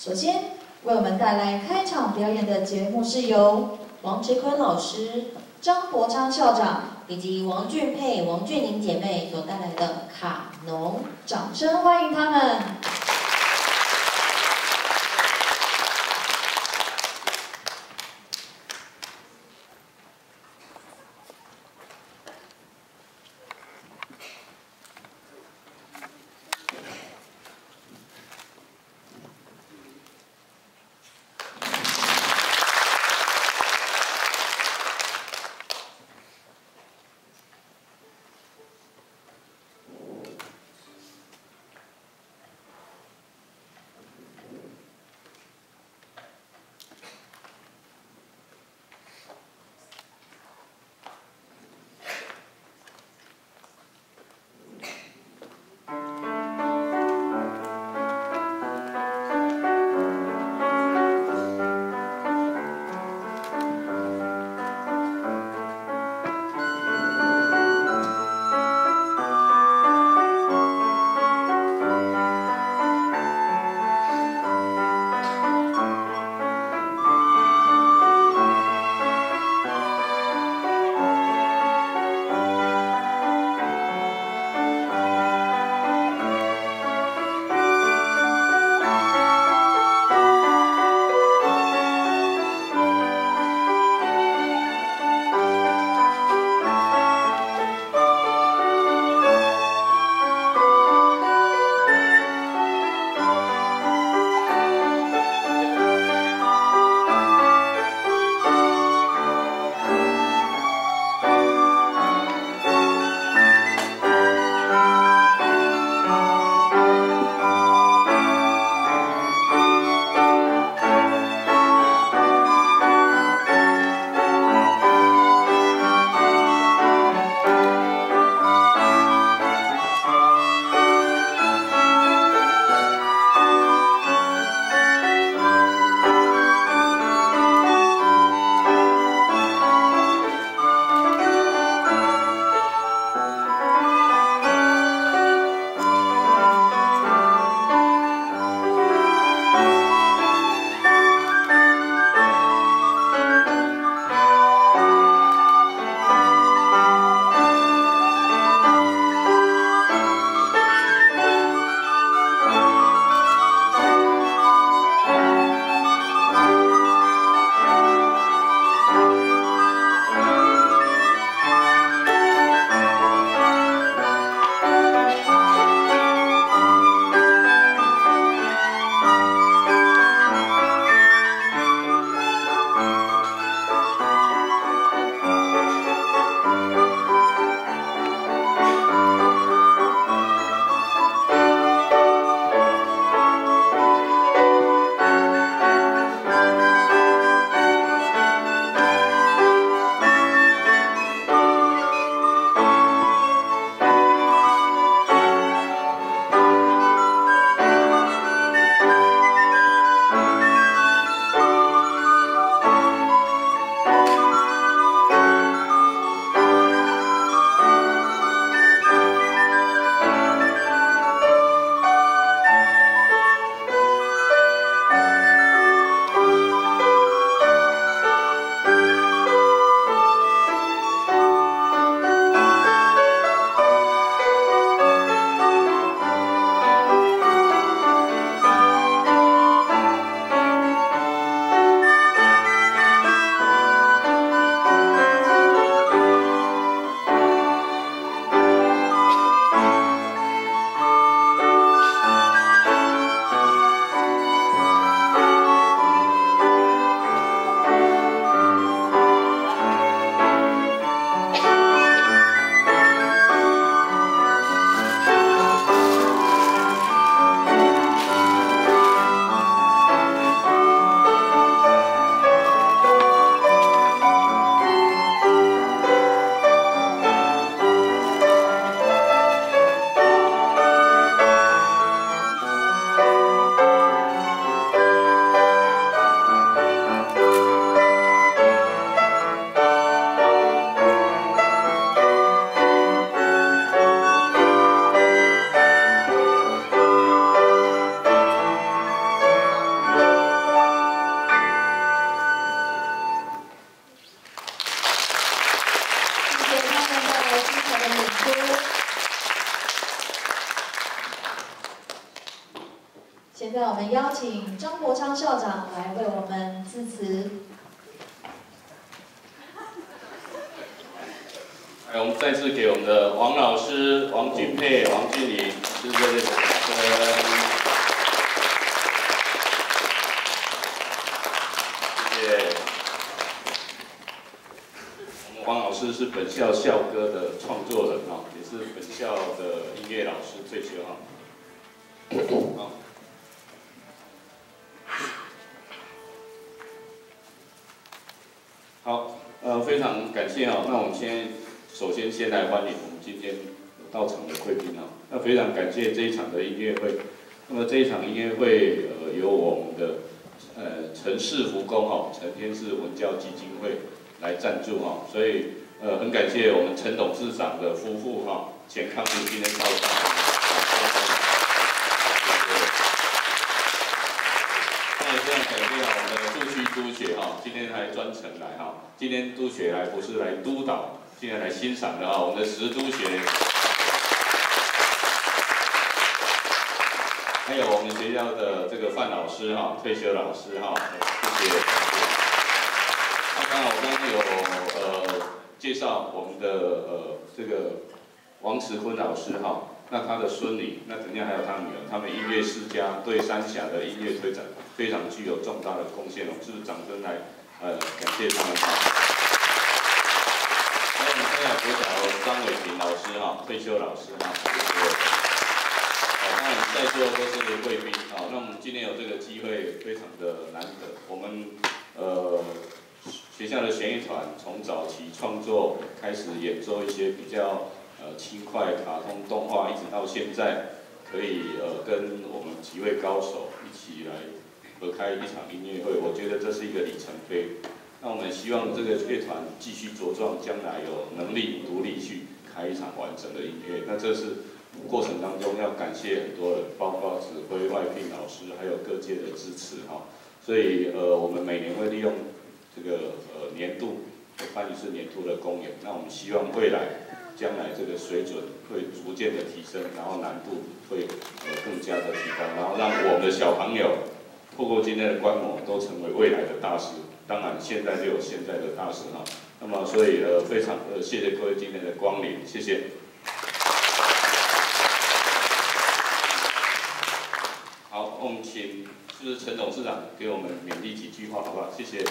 首先为我们带来开场表演的节目是由王植坤老师、张国昌校长以及王俊佩、王俊宁姐妹所带来的卡农，掌声欢迎他们。 《 们邀请张国昌校长来为我们致辞。 我们再次给我们的王老师、王俊佩、王俊麟师热烈的掌声。谢谢。我们王老师是本校校歌的创作人哈，也是本校的音乐老师退休哈。好，非常感谢哈。那我们首先先来欢迎我们今天到场的贵宾哈。那非常感谢这一场的音乐会。那么这一场音乐会由我们的陈氏福宫哈陈天士文教基金会来赞助哈，所以很感谢我们陈董事长的夫妇哈简康平今天到场。那也非常感谢我们的驻区督学哈，今天还专程来哈，今天督学来不是来督导。今天来欣赏的哈，我们的石督学，还有我们学校的这个范老师哈，退休老师哈，谢谢。我刚刚有介绍我们的这个王慈坤老师哈，那他的孙女，那等一下还有他女儿，他们音乐世家对三峡的音乐推展非常具有重大的贡献，我们是不是掌声来感谢他们哈？国小张伟平老师哈，退休老师哈，谢谢。当然在座都是贵宾啊，那我们今天有这个机会非常的难得。我们学校的弦乐团从早期创作开始演奏一些比较轻快卡通动画，一直到现在可以跟我们几位高手一起来合开一场音乐会，我觉得这是一个里程碑。那我们希望这个乐团继续茁壮，将来有能力独立去开一场完整的音乐。那这是过程当中要感谢很多人，包括指挥、外聘老师，还有各界的支持哈。所以我们每年会利用这个年度，办一次年度的公演。那我们希望未来将来这个水准会逐渐的提升，然后难度会更加的提高，然后让我们的小朋友透过今天的观摩，都成为未来的大师。当然，现在就有现在的大师哈。那么，所以非常谢谢各位今天的光临，谢谢。好，我们请就是陈董事长给我们勉励几句话，好不好？谢谢。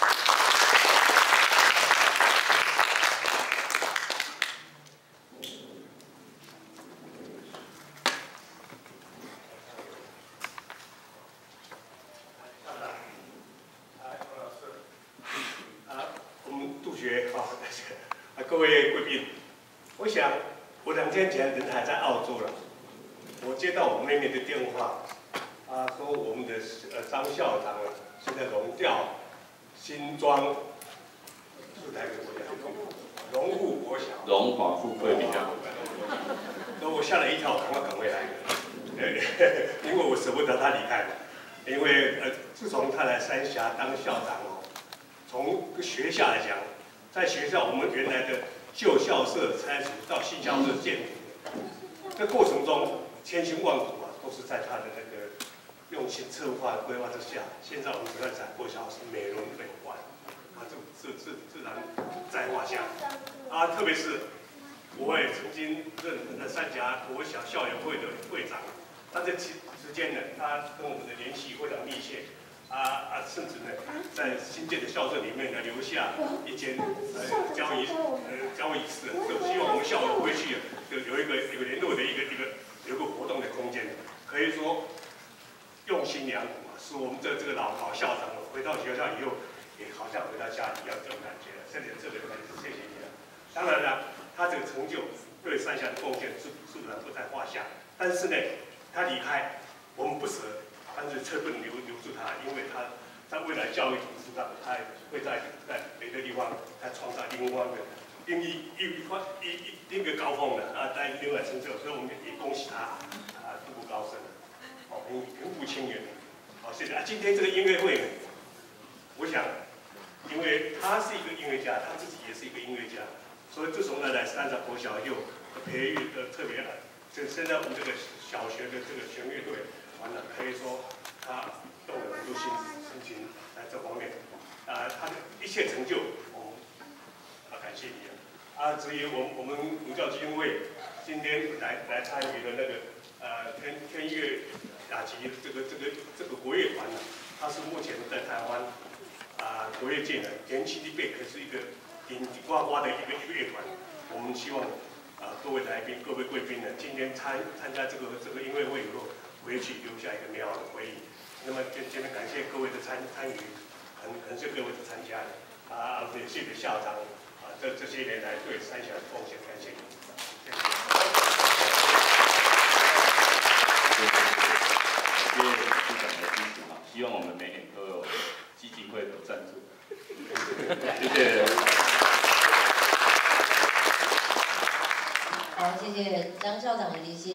各位贵宾，我想我2天前人还在澳洲了，我接到我妹妹的电话，说我们的张校长现在荣调新庄，是哪个国家？荣富国小。 荣华富贵比较。 所以我吓了一跳，赶快来因为我舍不得他离开嘛。因为自从他来三峡当校长哦，从学校来讲。在学校，我们原来的旧校舍拆除到新校舍建筑，这过程中千辛万苦都是在他的那个用心策划规划之下。现在我们整个展国小是美轮美奂，这自然在画下。特别是我也曾经任三峡国小校友会的会长，这期间呢，他跟我们的联系非常密切。甚至呢，在新建的校舍里面呢，留下一间交易室，就希望我们校友回去有一个联络的有一个活动的空间，可以说用心良苦使我们这个老校长回到学校以后，也好像回到家一样这种感觉了。这个感觉是谢谢你了。当然了，他这个成就对三峡的贡献是不在话下，但是呢，他离开我们不舍。但是却不能留住他，因为他在未来教育体制上，他会在别的地方，他创造另外一个高峰的在另外成就，所以我们也恭喜他步步高升，平步青云。谢谢今天这个音乐会，我想，因为他是一个音乐家，他自己也是一个音乐家，所以自从来三峡国小又培育的特别，就现在我们这个小学的这个弦乐队。可以说，他切成就，感谢你至于我们文教基金会今天来参与的那个天乐雅集这个国乐团呢，它是目前在台湾国乐界呢年轻一辈可是一个顶呱呱的一个乐团。我们希望各位来宾、各位贵宾呢，今天参加这个音乐会以后，回去留下一个美好的回忆。那么今天感谢各位的参与，很谢各位的参加也谢谢校长这些年来对三峡的贡献，感谢你。谢谢。 谢谢部长的支持希望我们每年都有基金会的赞助。谢谢。 好，谢谢张校长以及